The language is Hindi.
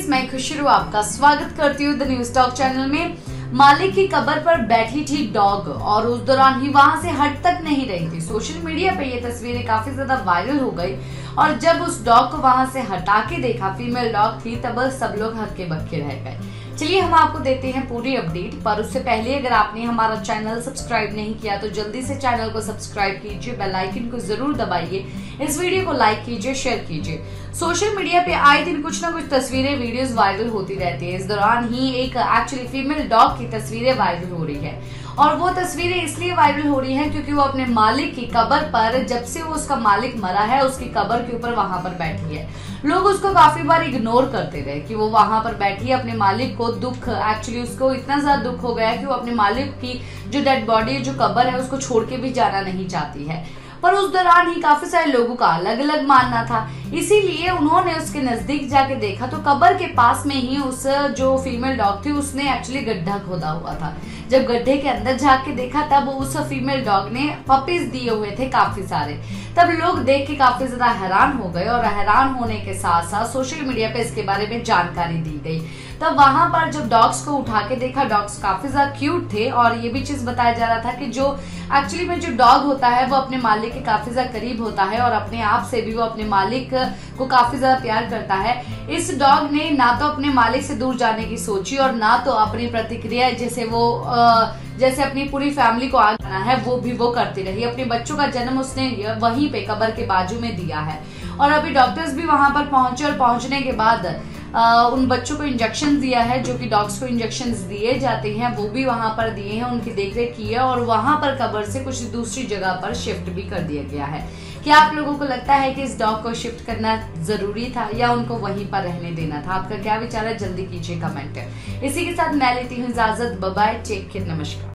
गाइस, मैं खुशरू आपका स्वागत करती हूँ द न्यूज टॉक चैनल में। मालिक की कब्र पर बैठी थी डॉग और उस दौरान ही वहां से हट तक नहीं रही थी। सोशल मीडिया पे ये तस्वीरें काफी ज्यादा वायरल हो गई और जब उस डॉग को वहां से हटा के देखा, फीमेल डॉग थी, तब सब लोग हक्के बक्के रह गए। चलिए हम आपको देते हैं पूरी अपडेट, पर उससे पहले अगर आपने हमारा चैनल सब्सक्राइब नहीं किया तो जल्दी से चैनल को सब्सक्राइब कीजिए, बेल आइकन को जरूर दबाइए, इस वीडियो को लाइक कीजिए, शेयर कीजिए। सोशल मीडिया पे आए दिन कुछ ना कुछ तस्वीरें, वीडियोस वायरल होती रहती है। इस दौरान ही एक एक्चुअली फीमेल डॉग की तस्वीरें वायरल हो रही है और वो तस्वीरें इसलिए वायरल हो रही हैं क्योंकि वो अपने मालिक की कब्र पर, जब से वो उसका मालिक मरा है, उसकी कब्र के ऊपर वहां पर बैठी है। लोग उसको काफी बार इग्नोर करते रहे कि वो वहां पर बैठी है। अपने मालिक को दुख, एक्चुअली उसको इतना ज्यादा दुख हो गया कि वो अपने मालिक की जो डेड बॉडी, जो कब्र है, उसको छोड़ के भी जाना नहीं चाहती है। पर उस दौरान ही काफी सारे लोगों का अलग अलग मानना था, इसीलिए उन्होंने उसके नजदीक जाके देखा तो कब्र के पास में ही उस जो फीमेल डॉग थी उसने एक्चुअली गड्ढा खोदा हुआ था। जब गड्ढे के अंदर जाके देखा तब उस फीमेल डॉग ने पपीज दिए हुए थे काफी सारे। तब लोग देख के काफी ज्यादा हैरान हो गए और हैरान होने के साथ साथ सोशल मीडिया पे इसके बारे में जानकारी दी गई। तब वहां पर जब डॉग्स को उठा के देखा, डॉग्स काफी ज्यादा क्यूट थे और ये भी चीज बताया जा रहा था कि जो एक्चुअली में जो डॉग होता है वो अपने मालिक के काफी ज्यादा करीब होता है और अपने आप से भी वो अपने मालिक को काफी ज्यादा प्यार करता है। इस डॉग ने ना तो अपने मालिक से दूर जाने की सोची और ना तो अपनी प्रतिक्रिया, जैसे अपनी पूरी फैमिली को आगे आना है वो करती रही। अपने बच्चों का जन्म उसने वहीं पे कब्र के बाजू में दिया है और अभी डॉक्टर्स भी वहां पर पहुंचे और पहुंचने के बाद उन बच्चों को इंजेक्शन दिया है, जो कि डॉग्स को इंजेक्शन दिए जाते हैं, वो भी वहां पर दिए हैं, उनकी देखरेख की है और वहां पर कब्र से कुछ दूसरी जगह पर शिफ्ट भी कर दिया गया है। क्या आप लोगों को लगता है कि इस डॉग को शिफ्ट करना जरूरी था या उनको वहीं पर रहने देना था? आपका क्या विचार है? जल्दी कीजिए कमेंट। इसी के साथ मैं लेती हूँ इजाजत। बाय बाय, टेक केयर, नमस्कार।